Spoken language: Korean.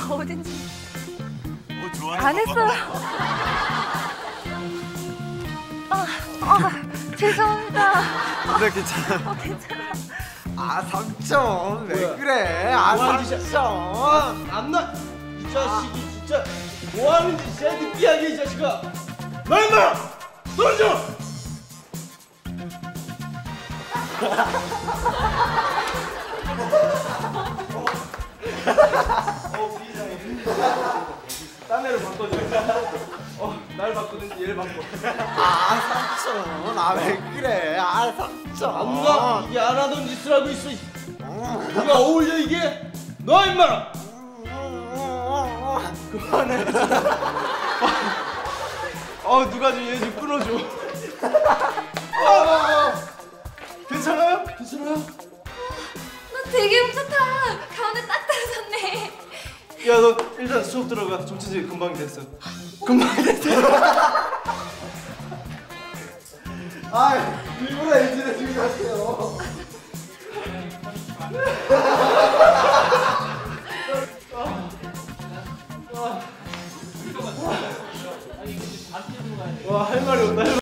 어딘지 좋아해. 안 했어요. 죄송합니다. 네, 괜찮아. 괜찮아. 아, 삼촌 왜 뭐야? 그래? 아, 뭐하는 삼촌. 안나 이 자식이 진짜 뭐하는 짓이야 느끼하게 이 자식아. 너 임마 던져. 비상해. 딴 애를 바꿔줘. 날 바꾸든지 얘를 바꿔. 아, 삼촌. 아, 왜 그래? 아, 삼촌. 안나 이게 안 하던 짓을 하고 있어. 네가 어울려 이게? 너 임마. 그만해. 누가 좀 얘 좀 끊어줘. 괜찮아요? 괜찮아요? 너 되게 훔쳤다. 가운데 딱 떨어졌네. 야, 너 일단 수업 들어가. 정체지 금방 됐어. 금방 됐어. 아, 일부러 엔진에 지금 갔어요.